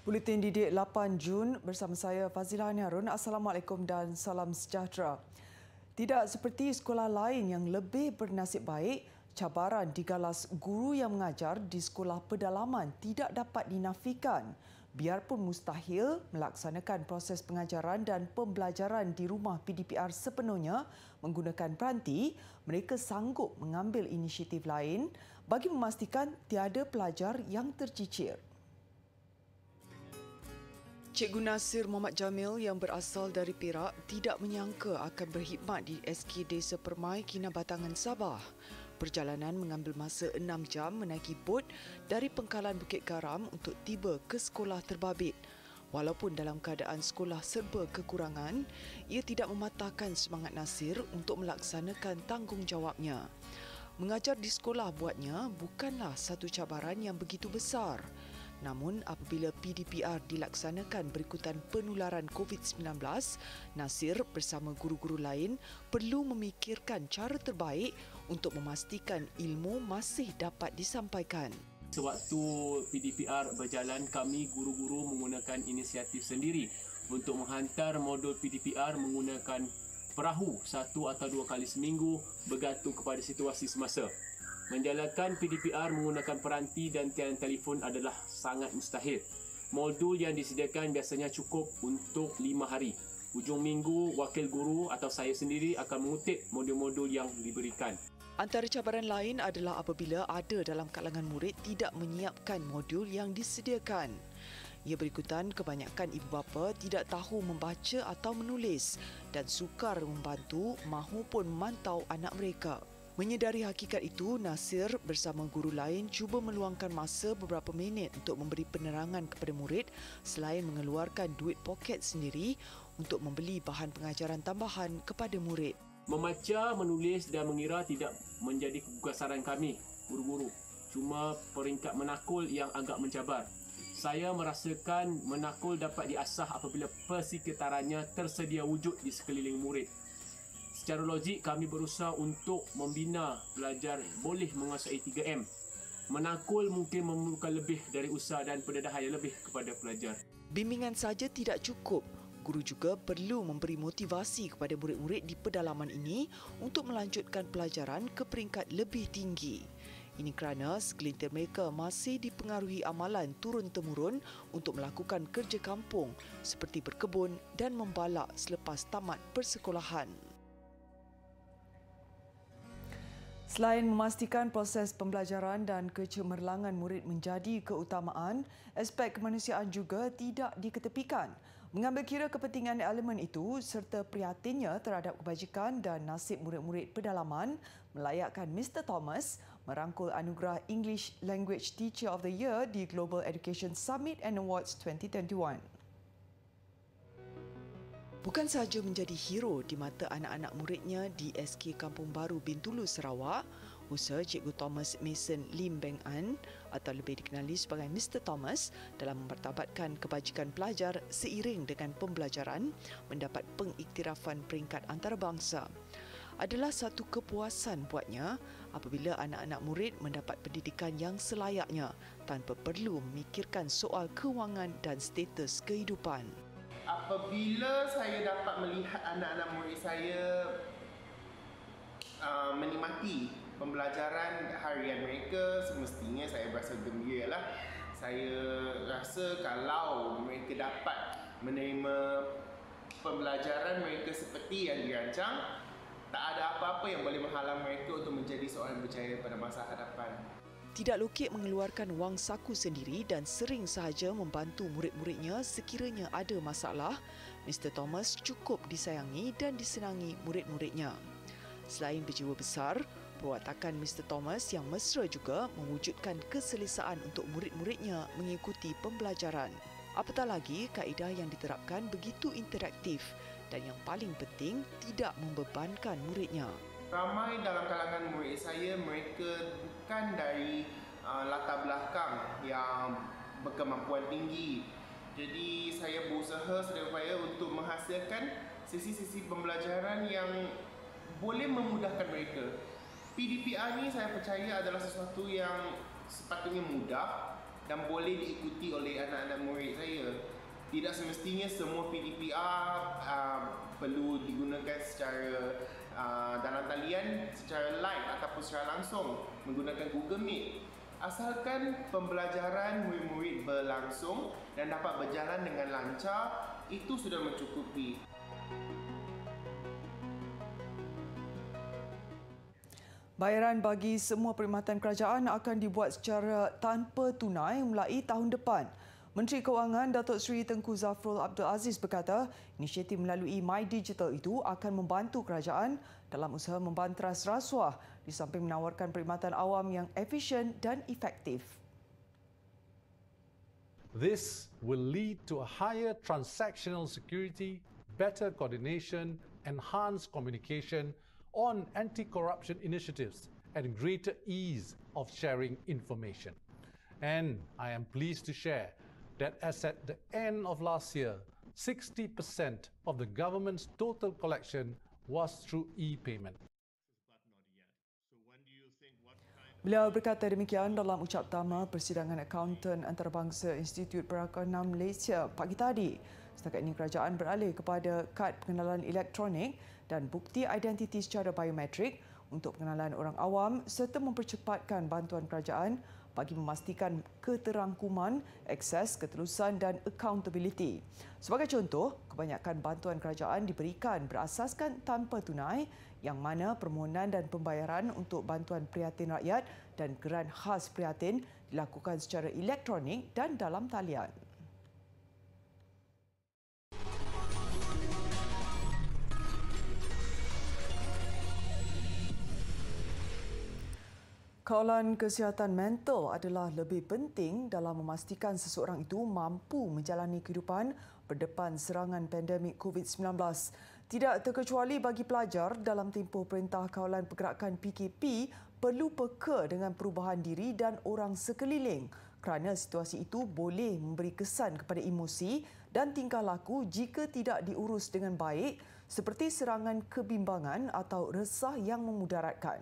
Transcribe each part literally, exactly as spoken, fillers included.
Buletin Didik lapan Jun bersama saya Fazila Harun. Assalamualaikum dan salam sejahtera. Tidak seperti sekolah lain yang lebih bernasib baik, cabaran digalas guru yang mengajar di sekolah pedalaman tidak dapat dinafikan. Biarpun mustahil melaksanakan proses pengajaran dan pembelajaran di rumah P D P R sepenuhnya menggunakan peranti, mereka sanggup mengambil inisiatif lain bagi memastikan tiada pelajar yang tercicir. Cikgu Nasir Muhammad Jamil yang berasal dari Perak tidak menyangka akan berkhidmat di S K Desa Permai Kinabatangan Sabah. Perjalanan mengambil masa enam jam menaiki bot dari Pengkalan Bukit Garam untuk tiba ke sekolah terbabit. Walaupun dalam keadaan sekolah serba kekurangan, ia tidak mematahkan semangat Nasir untuk melaksanakan tanggungjawabnya. Mengajar di sekolah buatnya bukanlah satu cabaran yang begitu besar. Namun apabila P D P R dilaksanakan berikutan penularan COVID sembilan belas, Nasir bersama guru-guru lain perlu memikirkan cara terbaik untuk memastikan ilmu masih dapat disampaikan. Sewaktu P D P R berjalan, kami guru-guru menggunakan inisiatif sendiri untuk menghantar modul P D P R menggunakan perahu satu atau dua kali seminggu bergantung kepada situasi semasa. Menjalankan P D P R menggunakan peranti dan tiang telefon adalah sangat mustahil. Modul yang disediakan biasanya cukup untuk lima hari. Hujung minggu, wakil guru atau saya sendiri akan mengutip modul-modul yang diberikan. Antara cabaran lain adalah apabila ada dalam kalangan murid tidak menyiapkan modul yang disediakan. Ia berikutan kebanyakan ibu bapa tidak tahu membaca atau menulis dan sukar membantu mahupun memantau anak mereka. Menyedari hakikat itu, Nasir bersama guru lain cuba meluangkan masa beberapa minit untuk memberi penerangan kepada murid selain mengeluarkan duit poket sendiri untuk membeli bahan pengajaran tambahan kepada murid. Membaca, menulis dan mengira tidak menjadi kegusaran kami, guru-guru. Cuma peringkat menakul yang agak mencabar. Saya merasakan menakul dapat diasah apabila persekitarannya tersedia wujud di sekeliling murid. Secara logik, kami berusaha untuk membina pelajar boleh menguasai tiga M. Menakul mungkin memerlukan lebih dari usaha dan pendedahan yang lebih kepada pelajar. Bimbingan saja tidak cukup. Guru juga perlu memberi motivasi kepada murid-murid di pedalaman ini untuk melanjutkan pelajaran ke peringkat lebih tinggi. Ini kerana segelintir mereka masih dipengaruhi amalan turun-temurun untuk melakukan kerja kampung seperti berkebun dan membalak selepas tamat persekolahan. Selain memastikan proses pembelajaran dan kecemerlangan murid menjadi keutamaan, aspek kemanusiaan juga tidak diketepikan. Mengambil kira kepentingan elemen itu serta prihatinnya terhadap kebajikan dan nasib murid-murid pedalaman, melayakkan Mister Thomas merangkul anugerah English Language Teacher of the Year di Global Education Summit and Awards dua ribu dua puluh satu. Bukan sahaja menjadi hero di mata anak-anak muridnya di S K Kampung Baru Bintulu, Sarawak, usaha Cikgu Thomas Mason Lim Beng An atau lebih dikenali sebagai Mister Thomas dalam memartabatkan kebajikan pelajar seiring dengan pembelajaran mendapat pengiktirafan peringkat antarabangsa. Adalah satu kepuasan buatnya apabila anak-anak murid mendapat pendidikan yang selayaknya tanpa perlu memikirkan soal kewangan dan status kehidupan. Apabila saya dapat melihat anak-anak murid saya uh, menikmati pembelajaran harian mereka, semestinya saya berasa gembira lah. Saya rasa kalau mereka dapat menerima pembelajaran mereka seperti yang dirancang, tak ada apa-apa yang boleh menghalang mereka untuk menjadi seorang berjaya pada masa hadapan. Tidak lokek mengeluarkan wang saku sendiri dan sering sahaja membantu murid-muridnya sekiranya ada masalah, Mister Thomas cukup disayangi dan disenangi murid-muridnya. Selain berjiwa besar, perwatakan Mister Thomas yang mesra juga mewujudkan keselesaan untuk murid-muridnya mengikuti pembelajaran. Apatah lagi, kaedah yang diterapkan begitu interaktif dan yang paling penting tidak membebankan muridnya. Ramai dalam kalangan murid saya, mereka bukan dari uh, latar belakang yang berkemampuan tinggi. Jadi saya berusaha sedaya upaya untuk menghasilkan sesi-sesi pembelajaran yang boleh memudahkan mereka. P D P R ni saya percaya adalah sesuatu yang sepatutnya mudah dan boleh diikuti oleh anak-anak murid saya. Tidak semestinya semua P D P R uh, perlu digunakan secara uh, dalam talian, secara live ataupun secara langsung menggunakan Google Meet. Asalkan pembelajaran murid-murid berlangsung dan dapat berjalan dengan lancar, itu sudah mencukupi. Bayaran bagi semua perkhidmatan kerajaan akan dibuat secara tanpa tunai mulai tahun depan. Menteri Kewangan Datuk Seri Tengku Zafrul Abdul Aziz berkata, inisiatif melalui My Digital itu akan membantu kerajaan dalam usaha membanteras rasuah di samping menawarkan perkhidmatan awam yang efisien dan efektif. This will lead to a higher transactional security, better coordination, enhanced communication on anti-corruption initiatives, and greater ease of sharing information. And I am pleased to share that as at the end of last year, sixty percent of the government's total collection was through e-payment. Beliau berkata demikian dalam ucap tama persidangan akauntan antarabangsa Institut Perakana Malaysia pagi tadi. Setakat ini kerajaan beralih kepada kad pengenalan elektronik dan bukti identiti secara biometrik untuk pengenalan orang awam serta mempercepatkan bantuan kerajaan bagi memastikan keterangkuman, akses, ketelusan dan accountability. Sebagai contoh, kebanyakan bantuan kerajaan diberikan berasaskan tanpa tunai yang mana permohonan dan pembayaran untuk bantuan prihatin rakyat dan geran khas prihatin dilakukan secara elektronik dan dalam talian. Kawalan kesihatan mental adalah lebih penting dalam memastikan seseorang itu mampu menjalani kehidupan berdepan serangan pandemik COVID sembilan belas. Tidak terkecuali bagi pelajar dalam tempoh Perintah Kawalan Pergerakan P K P perlu peka dengan perubahan diri dan orang sekeliling kerana situasi itu boleh memberi kesan kepada emosi dan tingkah laku jika tidak diurus dengan baik seperti serangan kebimbangan atau resah yang memudaratkan.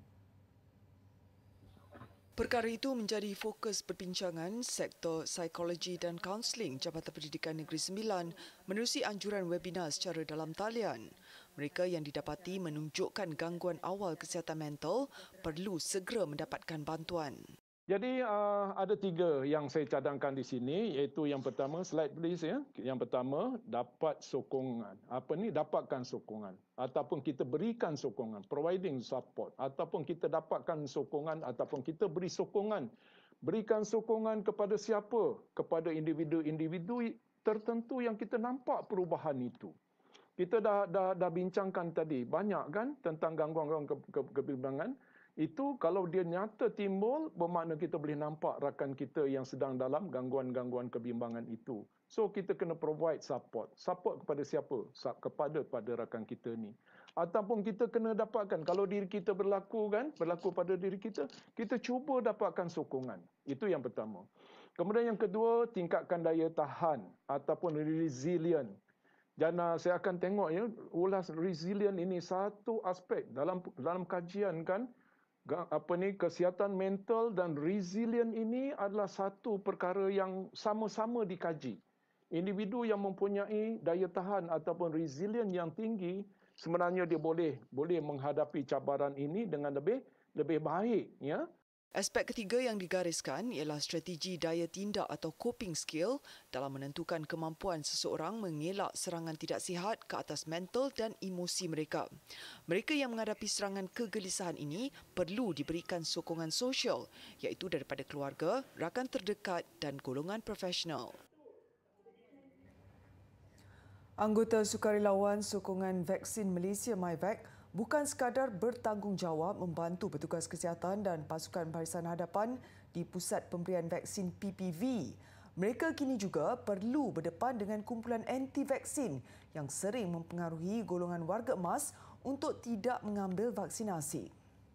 Perkara itu menjadi fokus perbincangan Sektor Psikologi dan Kaunseling Jabatan Pendidikan Negeri Sembilan menerusi anjuran webinar secara dalam talian. Mereka yang didapati menunjukkan gangguan awal kesihatan mental perlu segera mendapatkan bantuan. Jadi uh, ada tiga yang saya cadangkan di sini, iaitu yang pertama, slide please ya. Yang pertama, dapat sokongan. Apa ni? Dapatkan sokongan. Ataupun kita berikan sokongan, providing support. Ataupun kita dapatkan sokongan, ataupun kita beri sokongan. Berikan sokongan kepada siapa? Kepada individu-individu tertentu yang kita nampak perubahan itu. Kita dah, dah, dah bincangkan tadi, banyak kan tentang gangguan-gangguan ke, ke, kebimbangan. Itu kalau dia nyata timbul, bermakna kita boleh nampak rakan kita yang sedang dalam gangguan-gangguan kebimbangan itu. So kita kena provide support. Support kepada siapa? Kepada pada rakan kita ni. Ataupun kita kena dapatkan, kalau diri kita berlaku kan, berlaku pada diri kita, kita cuba dapatkan sokongan. Itu yang pertama. Kemudian yang kedua, tingkatkan daya tahan ataupun resilient. Dan uh, saya akan tengok ya, ulas resilient ini satu aspek dalam dalam kajian kan, apa ni, kesihatan mental dan resilient ini adalah satu perkara yang sama-sama dikaji. Individu yang mempunyai daya tahan ataupun resilient yang tinggi, sebenarnya dia boleh boleh menghadapi cabaran ini dengan lebih lebih baik, ya. Aspek ketiga yang digariskan ialah strategi daya tindak atau coping skill dalam menentukan kemampuan seseorang mengelak serangan tidak sihat ke atas mental dan emosi mereka. Mereka yang menghadapi serangan kegelisahan ini perlu diberikan sokongan sosial iaitu daripada keluarga, rakan terdekat dan golongan profesional. Anggota Sukarelawan Sokongan Vaksin Malaysia MyVac bukan sekadar bertanggungjawab membantu petugas kesihatan dan pasukan barisan hadapan di pusat pemberian vaksin P P V. Mereka kini juga perlu berdepan dengan kumpulan anti-vaksin yang sering mempengaruhi golongan warga emas untuk tidak mengambil vaksinasi.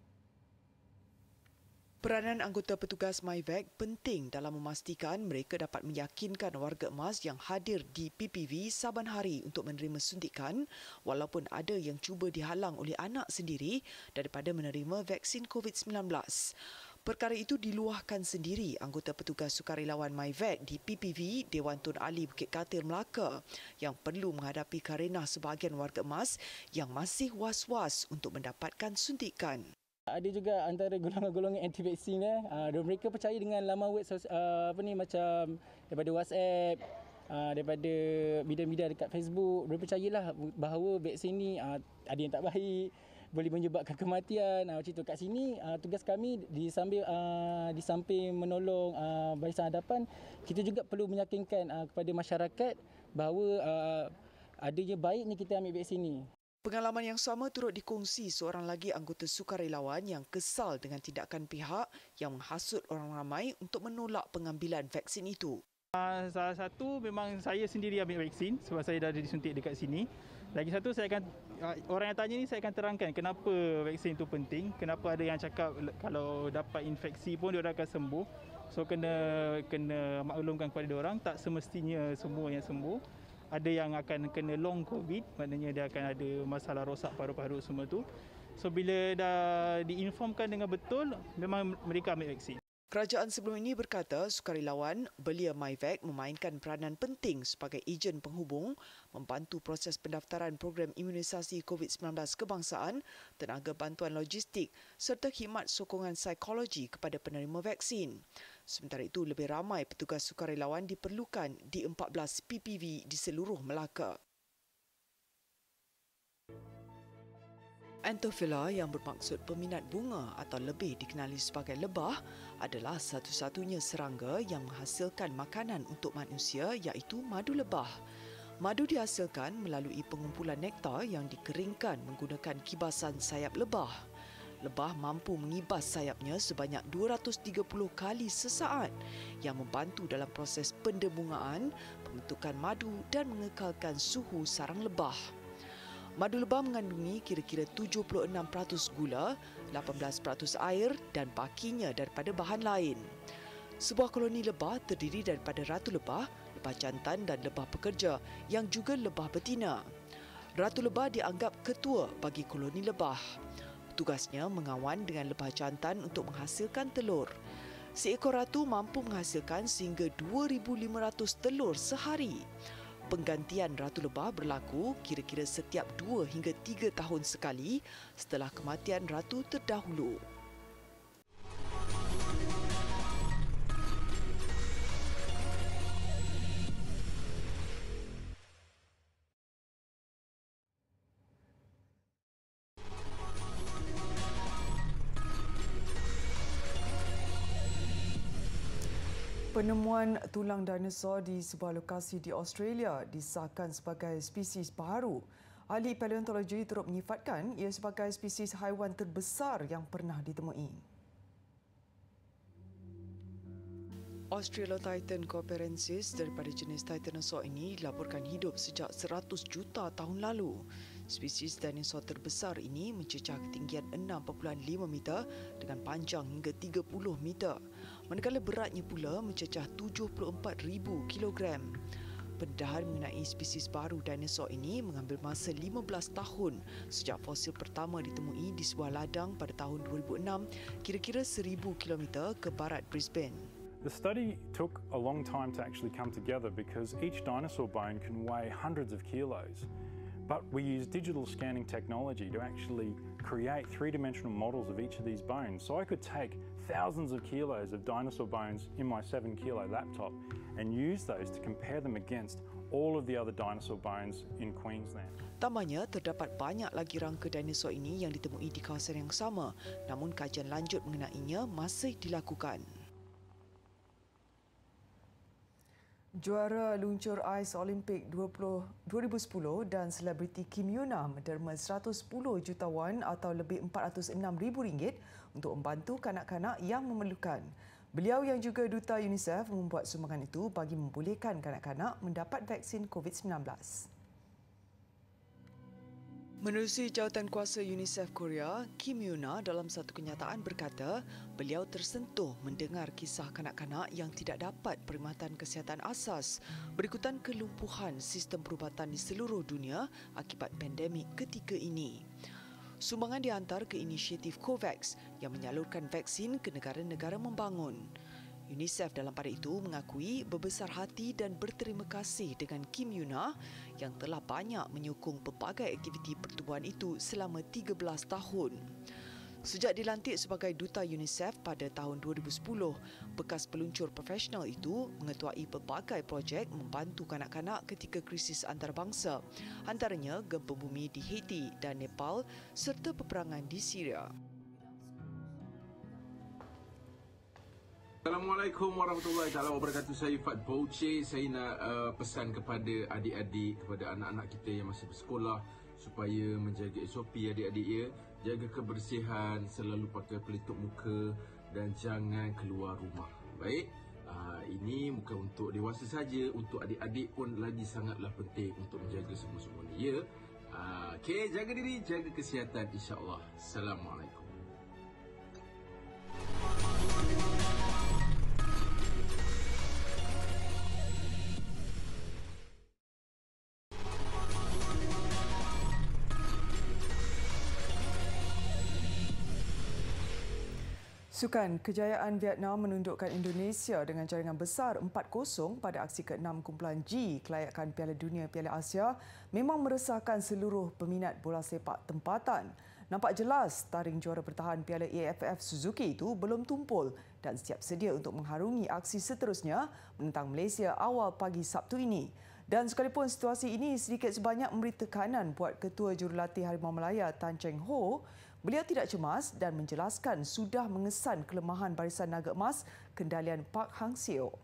Peranan anggota petugas MyVac penting dalam memastikan mereka dapat meyakinkan warga emas yang hadir di P P V saban hari untuk menerima suntikan walaupun ada yang cuba dihalang oleh anak sendiri daripada menerima vaksin COVID sembilan belas. Perkara itu diluahkan sendiri anggota petugas sukarelawan MyVac di P P V Dewan Tun Ali Bukit Katil, Melaka yang perlu menghadapi karenah sebahagian warga emas yang masih was-was untuk mendapatkan suntikan. Ada juga antara golongan-golongan anti vaksin eh uh, mereka percaya dengan laman web uh, apa ni macam daripada WhatsApp, uh, daripada media-media dekat Facebook. Mereka percayalah bahawa vaksin ni uh, ada yang tak baik, boleh menyebabkan kematian. Uh, macam tu kat sini uh, tugas kami di sambil uh, di samping menolong uh, barisan hadapan, kita juga perlu meyakinkan uh, kepada masyarakat bahawa uh, adanya baiknya kita ambil vaksin ni. Pengalaman yang sama turut dikongsi seorang lagi anggota sukarelawan yang kesal dengan tindakan pihak yang menghasut orang ramai untuk menolak pengambilan vaksin itu. Uh, salah satu memang saya sendiri ambil vaksin sebab saya dah ada disuntik dekat sini. Lagi satu saya akan uh, orang yang tanya ni saya akan terangkan kenapa vaksin itu penting, kenapa ada yang cakap kalau dapat infeksi pun dia akan sembuh. So kena kena maklumkan kepada dia orang tak semestinya semua yang sembuh. Ada yang akan kena long covid, maknanya dia akan ada masalah rosak paru-paru semua tu. So bila dah diinformkan dengan betul, memang mereka ambil vaksin. Kerajaan sebelum ini berkata sukarelawan belia MyVac memainkan peranan penting sebagai ejen penghubung, membantu proses pendaftaran program imunisasi covid sembilan belas kebangsaan, tenaga bantuan logistik serta khidmat sokongan psikologi kepada penerima vaksin. Sementara itu, lebih ramai petugas sukarelawan diperlukan di empat belas P P V di seluruh Melaka. Anthophila yang bermaksud peminat bunga atau lebih dikenali sebagai lebah adalah satu-satunya serangga yang menghasilkan makanan untuk manusia iaitu madu lebah. Madu dihasilkan melalui pengumpulan nektar yang dikeringkan menggunakan kibasan sayap lebah. Lebah mampu mengibas sayapnya sebanyak dua ratus tiga puluh kali sesaat yang membantu dalam proses pendebungaan, pembentukan madu dan mengekalkan suhu sarang lebah. Madu lebah mengandungi kira-kira tujuh puluh enam peratus gula, lapan belas peratus air dan bakinya daripada bahan lain. Sebuah koloni lebah terdiri daripada ratu lebah, lebah jantan dan lebah pekerja yang juga lebah betina. Ratu lebah dianggap ketua bagi koloni lebah. Tugasnya mengawan dengan lebah jantan untuk menghasilkan telur. Seekor ratu mampu menghasilkan sehingga dua ribu lima ratus telur sehari. Penggantian ratu lebah berlaku kira-kira setiap dua hingga tiga tahun sekali setelah kematian ratu terdahulu. Penemuan tulang dinosaur di sebuah lokasi di Australia disahkan sebagai spesies baru. Ahli paleontologi turut menyifatkan ia sebagai spesies haiwan terbesar yang pernah ditemui. Australopithecus cooperensis daripada jenis Titanosaur ini dilaporkan hidup sejak seratus juta tahun lalu. Spesies dinosaur terbesar ini mencecah ketinggian enam perpuluhan lima meter dengan panjang hingga tiga puluh meter. Manakala beratnya pula mencecah tujuh puluh empat ribu kilogram. Pendedahan mengenai spesies baru dinosaur ini mengambil masa lima belas tahun sejak fosil pertama ditemui di sebuah ladang pada tahun dua ribu enam, kira-kira seribu kilometer ke barat Brisbane. The study took a long time to actually come together because each dinosaur bone can weigh hundreds of kilos. But we use digital scanning technology to actually create three-dimensional models of each of these bones. So I could take thousands of kilos of dinosaur bones in my seven kilo laptop and use those to compare them against all of the other dinosaur bones in Queensland. Tambahnya, terdapat banyak lagi rangka dinosaur ini yang ditemui di kawasan yang sama, namun kajian lanjut mengenainya masih dilakukan. Juara luncur ais Olimpik dua ribu sepuluh dan selebriti Kim Yuna menderma seratus sepuluh juta won atau lebih empat ratus enam ribu ringgit untuk membantu kanak-kanak yang memerlukan. Beliau yang juga duta UNICEF membuat sumbangan itu bagi membolehkan kanak-kanak mendapat vaksin covid sembilan belas. Menerusi jawatan kuasa UNICEF Korea, Kim Yuna dalam satu kenyataan berkata beliau tersentuh mendengar kisah kanak-kanak yang tidak dapat perkhidmatan kesihatan asas berikutan kelumpuhan sistem perubatan di seluruh dunia akibat pandemik ketika ini. Sumbangan dihantar ke inisiatif COVAX yang menyalurkan vaksin ke negara-negara membangun. UNICEF dalam pada itu mengakui berbesar hati dan berterima kasih dengan Kim Yuna yang telah banyak menyokong pelbagai aktiviti pertubuhan itu selama tiga belas tahun. Sejak dilantik sebagai Duta UNICEF pada tahun dua ribu sepuluh, bekas peluncur profesional itu mengetuai pelbagai projek membantu kanak-kanak ketika krisis antarabangsa, antaranya gempa bumi di Haiti dan Nepal serta peperangan di Syria. Assalamualaikum warahmatullahi taala wabarakatuh. Saya Fat Bauche. Saya nak uh, pesan kepada adik-adik, kepada anak-anak kita yang masih bersekolah supaya menjaga S O P adik-adik ya. Jaga kebersihan, selalu pakai pelitup muka dan jangan keluar rumah. Baik, uh, ini bukan untuk dewasa saja, untuk adik-adik pun lagi sangatlah penting untuk menjaga semua-semua ni ya. Uh, Okey, jaga diri, jaga kesihatan insya-Allah. Assalamualaikum. Sukan, kejayaan Vietnam menundukkan Indonesia dengan jaringan besar empat kosong pada aksi keenam kumpulan G kelayakan Piala Dunia Piala Asia memang meresahkan seluruh peminat bola sepak tempatan. Nampak jelas taring juara bertahan Piala A F F Suzuki itu belum tumpul dan siap sedia untuk mengharungi aksi seterusnya menentang Malaysia awal pagi Sabtu ini. Dan sekalipun situasi ini sedikit sebanyak memberi tekanan buat Ketua Jurulatih Harimau Malaya Tan Cheng Ho, beliau tidak cemas dan menjelaskan sudah mengesan kelemahan barisan naga emas kendalian Park Hang-seo.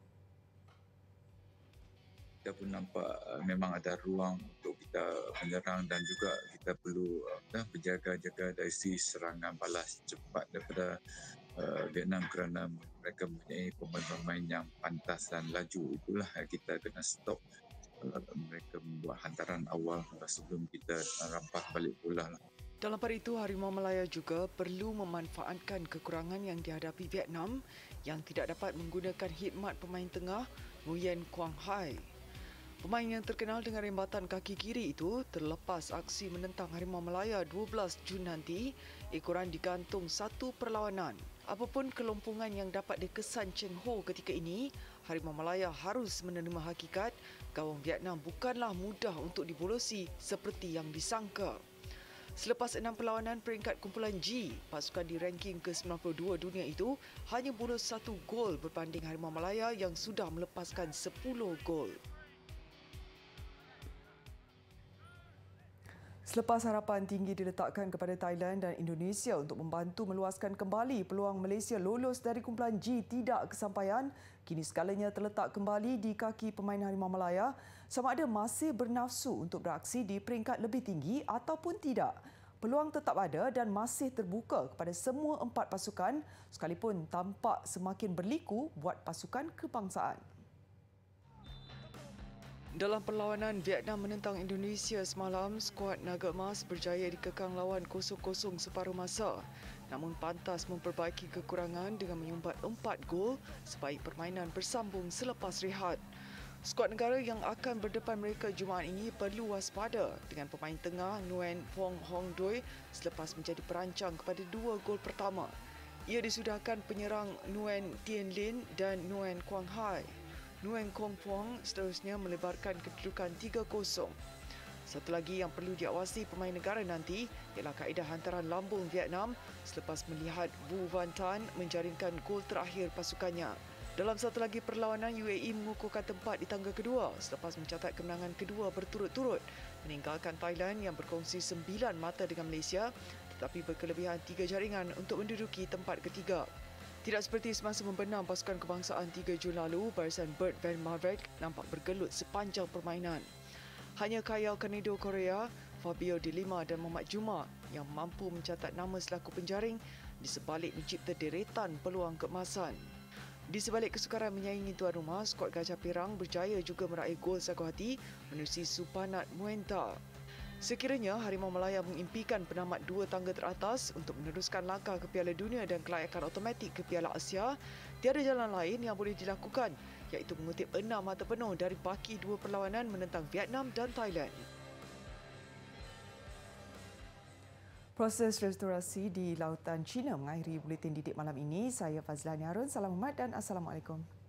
Kita pun nampak uh, memang ada ruang untuk kita menyerang dan juga kita perlu uh, berjaga-jaga dari sisi serangan balas cepat daripada uh, Vietnam kerana mereka mempunyai pemain-pemain yang pantas dan laju. Itulah yang kita kena stop uh, mereka membuat hantaran awal sebelum kita rampas balik bola lah. Dalam pada itu, Harimau Malaya juga perlu memanfaatkan kekurangan yang dihadapi Vietnam yang tidak dapat menggunakan khidmat pemain tengah Nguyen Quang Hai. Pemain yang terkenal dengan rembatan kaki kiri itu terlepas aksi menentang Harimau Malaya dua belas Jun nanti, ekoran digantung satu perlawanan. Apapun kelompongan yang dapat dikesan Cheng Ho ketika ini, Harimau Malaya harus menerima hakikat gawang Vietnam bukanlah mudah untuk dibolosi seperti yang disangka. Selepas enam perlawanan peringkat kumpulan G, pasukan di ranking ke sembilan puluh dua dunia itu hanya bolos satu gol berbanding Harimau Malaya yang sudah melepaskan sepuluh gol. Selepas harapan tinggi diletakkan kepada Thailand dan Indonesia untuk membantu meluaskan kembali peluang Malaysia lolos dari kumpulan G tidak kesampaian, kini segalanya terletak kembali di kaki pemain Harimau Malaya sama ada masih bernafsu untuk beraksi di peringkat lebih tinggi ataupun tidak. Peluang tetap ada dan masih terbuka kepada semua empat pasukan sekalipun tampak semakin berliku buat pasukan kebangsaan. Dalam perlawanan Vietnam menentang Indonesia semalam, skuad Naga Emas berjaya dikekang lawan kosong kosong separuh masa. Namun pantas memperbaiki kekurangan dengan menyumbat empat gol sebaik permainan bersambung selepas rehat. Skuad negara yang akan berdepan mereka Jumaat ini perlu waspada dengan pemain tengah Nguyen Phuong Hong Doi selepas menjadi perancang kepada dua gol pertama. Ia disudahkan penyerang Nguyen Tien Lin dan Nguyen Quang Hai. Nguyen Kong Phuong seterusnya melebarkan kedudukan tiga kosong. Satu lagi yang perlu diawasi pemain negara nanti ialah kaedah hantaran lambung Vietnam selepas melihat Vu Van Tan menjaringkan gol terakhir pasukannya. Dalam satu lagi perlawanan, U A E mengukuhkan tempat di tangga kedua selepas mencatat kemenangan kedua berturut-turut meninggalkan Thailand yang berkongsi sembilan mata dengan Malaysia tetapi berkelebihan tiga jaringan untuk menduduki tempat ketiga. Tidak seperti semasa membenam pasukan kebangsaan tiga Jun lalu, barisan Bert Van Marwijk nampak bergelut sepanjang permainan. Hanya Kyle Kanedo Korea, Fabio De Lima dan Muhammad Juma yang mampu mencatat nama selaku penjaring di sebalik mencipta deretan peluang keemasan. Di sebalik kesukaran menyaingi tuan rumah, skuad Gajah Perang berjaya juga meraih gol saku hati menerusi Supanat Muenta. Sekiranya Harimau Malaya mengimpikan penamat dua tangga teratas untuk meneruskan langkah ke Piala Dunia dan kelayakan automatik ke Piala Asia, tiada jalan lain yang boleh dilakukan iaitu mengutip enam mata penuh dari baki dua perlawanan menentang Vietnam dan Thailand. Proses restorasi di lautan China mengakhiri buletin didik malam ini. Saya Fazlani Harun. Salam hormat dan Assalamualaikum.